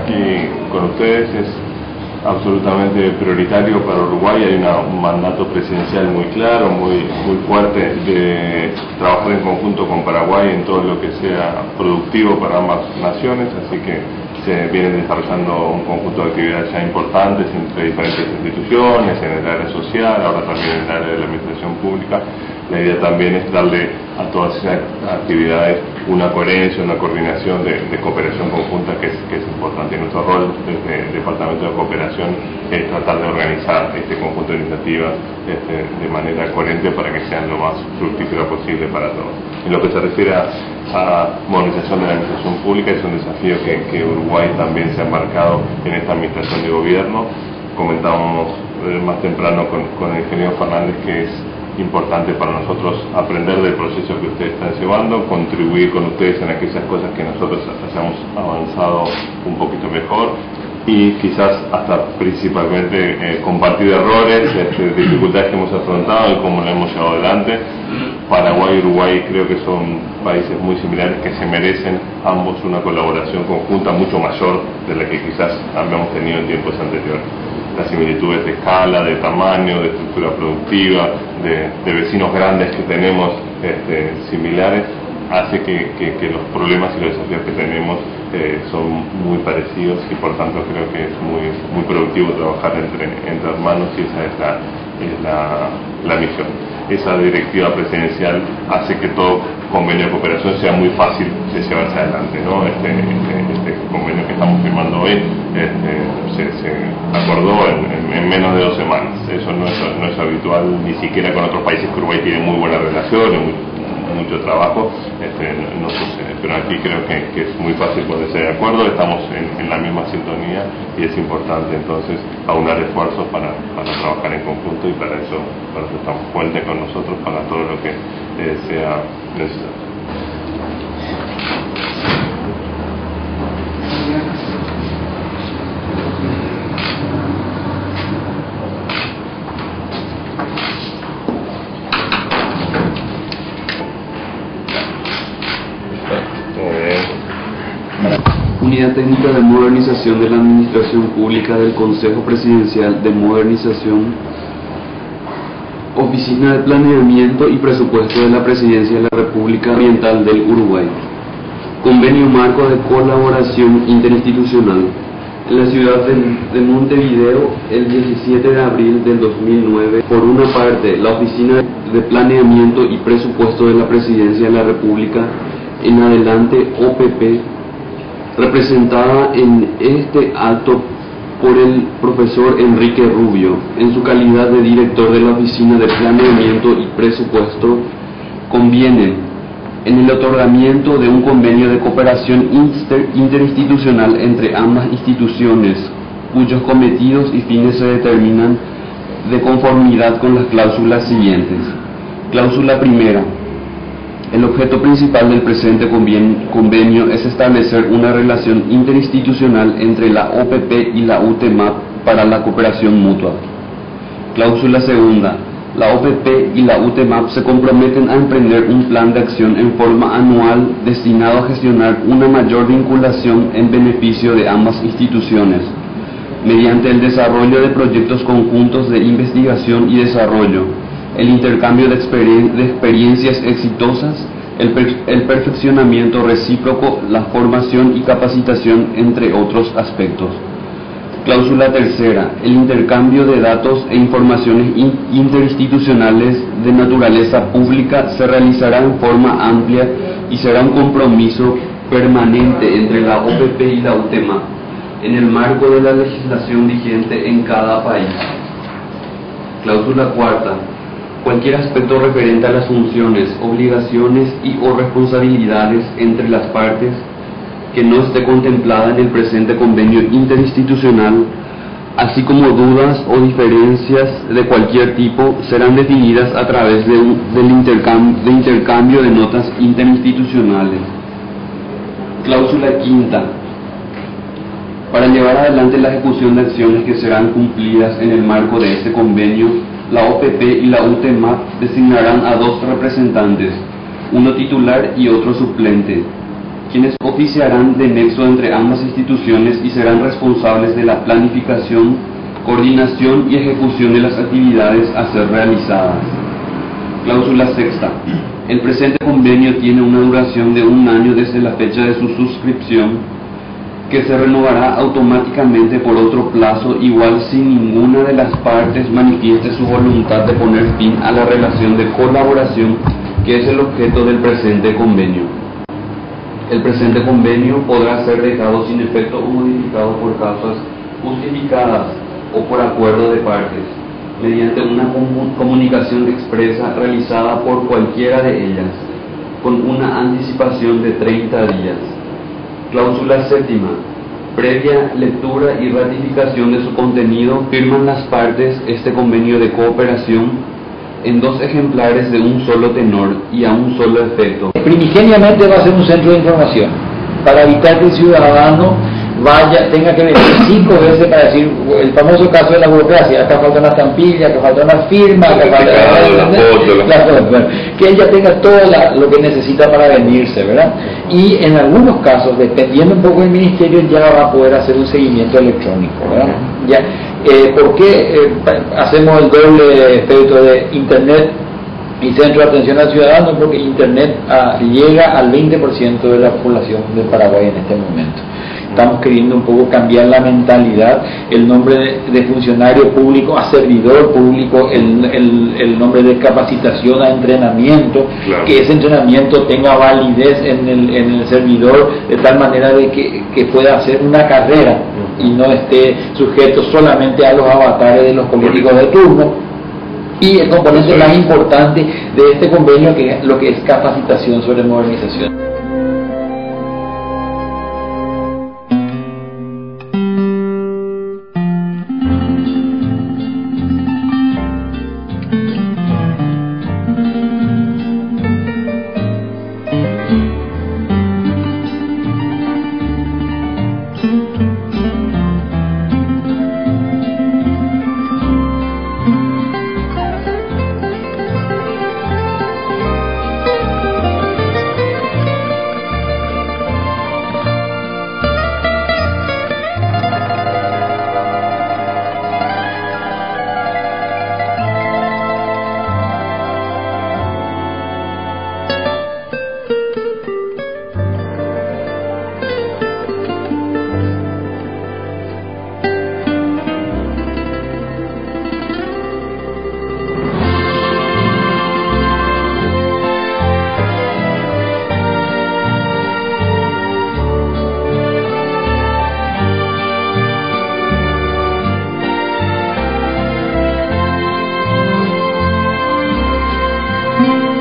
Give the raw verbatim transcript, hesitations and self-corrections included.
aquí con ustedes. Es absolutamente prioritario para Uruguay. Hay una, un mandato presidencial muy claro, muy, muy fuerte de trabajar en conjunto con Paraguay en todo lo que sea productivo para ambas naciones, así que se vienen desarrollando un conjunto de actividades ya importantes entre diferentes instituciones, en el área social, ahora también en el área de la administración pública. La idea también es darle a todas esas actividades una coherencia, una coordinación de, de cooperación conjunta que es, que es importante. Y nuestro rol desde el Departamento de Cooperación es tratar de organizar este conjunto de iniciativas este, de manera coherente para que sean lo más fructífero posible para todos. En lo que se refiere a, a modernización de la administración pública, es un desafío que, que Uruguay también se ha marcado en esta administración de gobierno. Comentábamos eh, más temprano con, con el ingeniero Fernández que es importante para nosotros aprender del proceso que ustedes están llevando, contribuir con ustedes en aquellas cosas que nosotros hayamos avanzado un poquito mejor y quizás hasta principalmente eh, compartir errores, este, dificultades que hemos afrontado y cómo lo hemos llevado adelante. Paraguay y Uruguay creo que son países muy similares que se merecen ambos una colaboración conjunta mucho mayor de la que quizás habíamos tenido en tiempos anteriores. Las similitudes de escala, de tamaño, de estructura productiva, de, de vecinos grandes que tenemos este, similares, hace que, que, que los problemas y los desafíos que tenemos eh, son muy parecidos y por tanto creo que es muy, muy productivo trabajar entre, entre hermanos y esa es la, es la, la misión. Esa directiva presidencial hace que todo convenio de cooperación sea muy fácil de llevarse adelante, ¿no? Este, este, este convenio que estamos firmando hoy este, se, se acordó en, en, en menos de dos semanas. Eso no es, no es habitual ni siquiera con otros países que Uruguay tiene muy buena relación y muy, mucho trabajo, este, no, no sucede. Pero aquí creo que, que es muy fácil ponerse de acuerdo, estamos en, en la misma sintonía y es importante entonces aunar esfuerzos para, para trabajar en conjunto y para eso, para eso estamos. Cuente con nosotros para todo lo que eh, sea necesario. Unidad Técnica de Modernización de la Administración Pública del Consejo Presidencial de Modernización, Oficina de Planeamiento y Presupuesto de la Presidencia de la República Oriental del Uruguay. Convenio Marco de Colaboración Interinstitucional. En la ciudad de, de Montevideo, el diecisiete de abril del dos mil nueve, por una parte, la Oficina de Planeamiento y Presupuesto de la Presidencia de la República, en adelante O P P, representada en este acto por el profesor Enrique Rubio, en su calidad de director de la Oficina de Planeamiento y Presupuesto, convienen en el otorgamiento de un convenio de cooperación inter interinstitucional entre ambas instituciones, cuyos cometidos y fines se determinan de conformidad con las cláusulas siguientes. Cláusula primera. El objeto principal del presente convenio es establecer una relación interinstitucional entre la O P P y la U T M A P para la cooperación mutua. Cláusula segunda. La O P P y la U T M A P se comprometen a emprender un plan de acción en forma anual destinado a gestionar una mayor vinculación en beneficio de ambas instituciones, mediante el desarrollo de proyectos conjuntos de investigación y desarrollo, el intercambio de, experien de experiencias exitosas, el, per el perfeccionamiento recíproco, la formación y capacitación, entre otros aspectos. Cláusula tercera. El intercambio de datos e informaciones in interinstitucionales de naturaleza pública se realizará en forma amplia y será un compromiso permanente entre la O P P y la U T M A P en el marco de la legislación vigente en cada país. Cláusula cuarta. Cualquier aspecto referente a las funciones, obligaciones y o responsabilidades entre las partes que no esté contemplada en el presente convenio interinstitucional, así como dudas o diferencias de cualquier tipo, serán definidas a través de, un, del intercambio de, intercambio de notas interinstitucionales. Cláusula quinta. Para llevar adelante la ejecución de acciones que serán cumplidas en el marco de este convenio, la O P P y la U T M A P designarán a dos representantes, uno titular y otro suplente, quienes oficiarán de nexo entre ambas instituciones y serán responsables de la planificación, coordinación y ejecución de las actividades a ser realizadas. Cláusula sexta. El presente convenio tiene una duración de un año desde la fecha de su suscripción, que se renovará automáticamente por otro plazo igual si ninguna de las partes manifieste su voluntad de poner fin a la relación de colaboración que es el objeto del presente convenio. El presente convenio podrá ser dejado sin efecto o modificado por causas justificadas o por acuerdo de partes, mediante una comunicación expresa realizada por cualquiera de ellas, con una anticipación de treinta días. Cláusula séptima. Previa lectura y ratificación de su contenido, firman las partes este convenio de cooperación en dos ejemplares de un solo tenor y a un solo efecto. Primigeniamente va a ser un centro de información, para evitar que el ciudadano vaya, tenga que venir cinco veces para decir, el famoso caso de la burocracia, acá falta una estampilla, acá falta una firma, acá falta la foto, la foto, bueno, que ella tenga todo la, lo que necesita para venirse, ¿verdad? Y en algunos casos, dependiendo un poco del ministerio, ya va a poder hacer un seguimiento electrónico, ¿verdad? Ya, eh, ¿por qué eh, hacemos el doble efecto de Internet y Centro de Atención al Ciudadano? Porque Internet ah, llega al veinte por ciento de la población de Paraguay en este momento. Estamos queriendo un poco cambiar la mentalidad, el nombre de, de funcionario público a servidor público, el, el, el nombre de capacitación a entrenamiento, claro. Que ese entrenamiento tenga validez en el, en el servidor, de tal manera de que, que pueda hacer una carrera y no esté sujeto solamente a los avatares de los políticos de turno. Y el componente más importante de este convenio, que es lo que es capacitación sobre modernización. Thank you.